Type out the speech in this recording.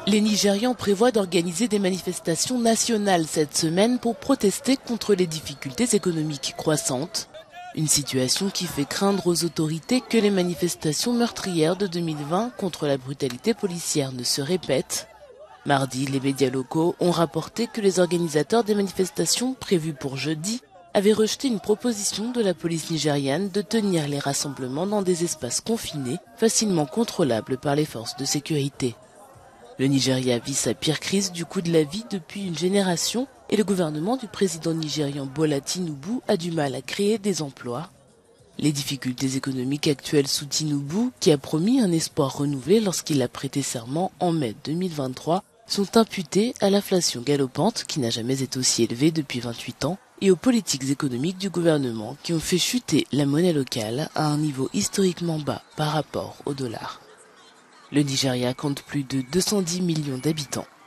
Les Nigérians prévoient d'organiser des manifestations nationales cette semaine pour protester contre les difficultés économiques croissantes. Une situation qui fait craindre aux autorités que les manifestations meurtrières de 2020 contre la brutalité policière ne se répètent. Mardi, les médias locaux ont rapporté que les organisateurs des manifestations prévues pour jeudi avaient rejeté une proposition de la police nigériane de tenir les rassemblements dans des espaces confinés, facilement contrôlables par les forces de sécurité. Le Nigeria vit sa pire crise du coût de la vie depuis une génération et le gouvernement du président nigérian Bola Tinubu a du mal à créer des emplois. Les difficultés économiques actuelles sous Tinubu, qui a promis un espoir renouvelé lorsqu'il a prêté serment en mai 2023, sont imputées à l'inflation galopante qui n'a jamais été aussi élevée depuis 28 ans et aux politiques économiques du gouvernement qui ont fait chuter la monnaie locale à un niveau historiquement bas par rapport au dollar. Le Nigeria compte plus de 210 millions d'habitants.